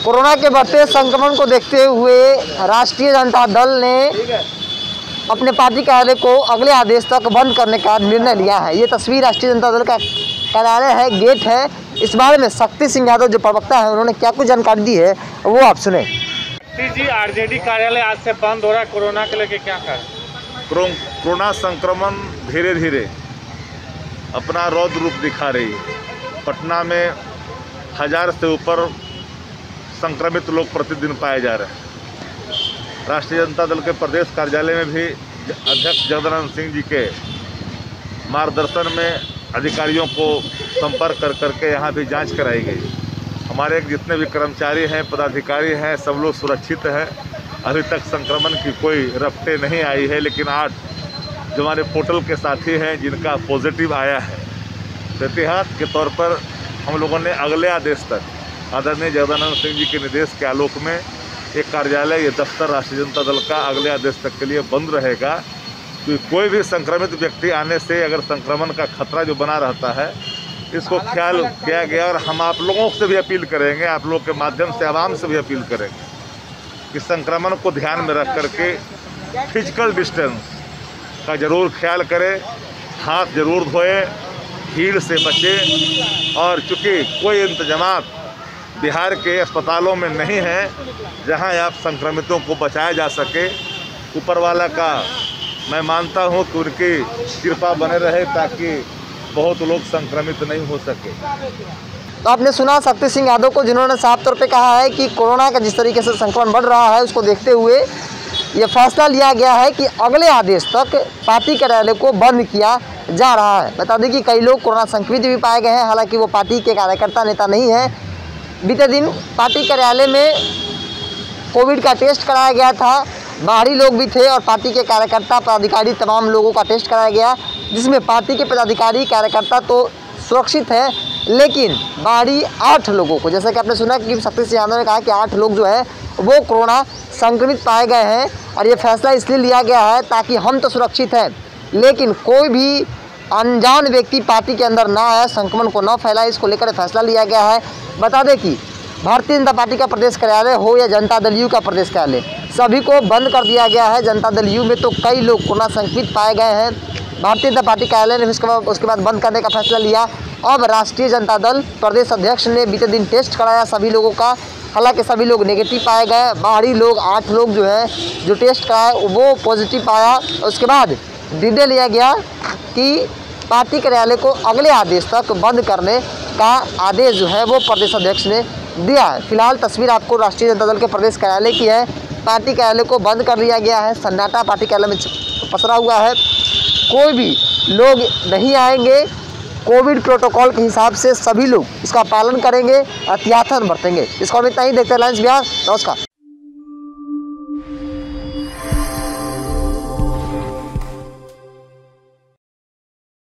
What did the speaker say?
Corona के बढ़ते संक्रमण को देखते हुए राष्ट्रीय जनता दल ने अपने पार्टी कार्यालय को अगले आदेश तक बंद करने का निर्णय लिया है। ये तस्वीर राष्ट्रीय जनता दल का कार्यालय है, गेट है। इस बारे में शक्ति सिंह यादव जो प्रवक्ता है, उन्होंने क्या कुछ जानकारी दी है वो आप सुने। जी, आरजेडी कार्यालय आज से बंद हो रहा है, कोरोना के लेके क्या करें? कोरोना संक्रमण धीरे धीरे अपना रौद्र रूप दिखा रही है। पटना में 1000 से ऊपर संक्रमित लोग प्रतिदिन पाए जा रहे हैं। राष्ट्रीय जनता दल के प्रदेश कार्यालय में भी अध्यक्ष जगदानंद सिंह जी के मार्गदर्शन में अधिकारियों को संपर्क करके यहाँ भी जांच कराई गई। हमारे जितने भी कर्मचारी हैं, पदाधिकारी हैं, सब लोग सुरक्षित हैं। अभी तक संक्रमण की कोई रफ्ते नहीं आई है, लेकिन 8 जो हमारे पोर्टल के साथी हैं जिनका पॉजिटिव आया है, एहतियात के तौर पर हम लोगों ने अगले आदेश तक आदरणीय जगदानंद सिंह जी के निर्देश के आलोक में एक कार्यालय, ये दफ्तर राष्ट्रीय जनता दल का अगले आदेश तक के लिए बंद रहेगा। तो कोई भी संक्रमित व्यक्ति आने से अगर संक्रमण का खतरा जो बना रहता है, इसको ख्याल किया गया। और हम आप लोगों से भी अपील करेंगे, आप लोगों के माध्यम से आवाम से भी अपील करेंगे कि संक्रमण को ध्यान में रख करके फिजिकल डिस्टेंस का ज़रूर ख्याल करें, हाथ जरूर धोए, भीड़ से बचें। और चूँकि कोई इंतजामात बिहार के अस्पतालों में नहीं है जहां आप संक्रमितों को बचाया जा सके, ऊपर वाला का मैं मानता हूं कि उनकी कृपा बने रहे ताकि बहुत लोग संक्रमित नहीं हो सके। तो आपने सुना शक्ति सिंह यादव को, जिन्होंने साफ तौर पे कहा है कि कोरोना का जिस तरीके से संक्रमण बढ़ रहा है, उसको देखते हुए ये फैसला लिया गया है कि अगले आदेश तक पार्टी कार्यालय को बंद किया जा रहा है। बता दें कि कई लोग कोरोना संक्रमित भी पाए गए हैं, हालांकि वो पार्टी के कार्यकर्ता नेता नहीं है। बीते दिन पार्टी कार्यालय में कोविड का टेस्ट कराया गया था, बाहरी लोग भी थे और पार्टी के कार्यकर्ता पदाधिकारी तमाम लोगों का टेस्ट कराया गया, जिसमें पार्टी के पदाधिकारी कार्यकर्ता तो सुरक्षित है, लेकिन बाहरी 8 लोगों को, जैसा कि आपने सुना कि शक्ति सिंह यादव ने कहा कि 8 लोग जो है वो कोरोना संक्रमित पाए गए हैं। और ये फैसला इसलिए लिया गया है ताकि हम तो सुरक्षित हैं, लेकिन कोई भी अनजान व्यक्ति पार्टी के अंदर ना आए, संक्रमण को न फैलाए, इसको लेकर फैसला लिया गया है। बता दें कि भारतीय जनता पार्टी का प्रदेश कार्यालय हो या जनता दल यू का प्रदेश कार्यालय, सभी को बंद कर दिया गया है। जनता दल यू में तो कई लोग कोरोना संक्रमित पाए गए हैं। भारतीय जनता पार्टी कार्यालय ने उसके बाद बंद करने का फैसला लिया। अब राष्ट्रीय जनता दल प्रदेश अध्यक्ष ने बीते दिन टेस्ट कराया सभी लोगों का, हालांकि सभी लोग नेगेटिव पाए गए। बाहरी लोग 8 लोग जो है जो टेस्ट कराए वो पॉजिटिव पाया। उसके बाद निर्णय लिया गया कि पार्टी कार्यालय को अगले आदेश तक बंद करने का आदेश जो है वो प्रदेश अध्यक्ष ने दिया है। फिलहाल तस्वीर आपको राष्ट्रीय जनता दल के प्रदेश कार्यालय की है। पार्टी कार्यालय को बंद कर दिया गया है, सन्नाटा पार्टी कार्यालय में पसरा हुआ है, कोई भी लोग नहीं आएंगे। कोविड प्रोटोकॉल के हिसाब से सभी लोग इसका पालन करेंगे, एहतियातन बरतेंगे। इसको हम इतना ही देखते हैं। लाइन्स बिहार, नमस्कार।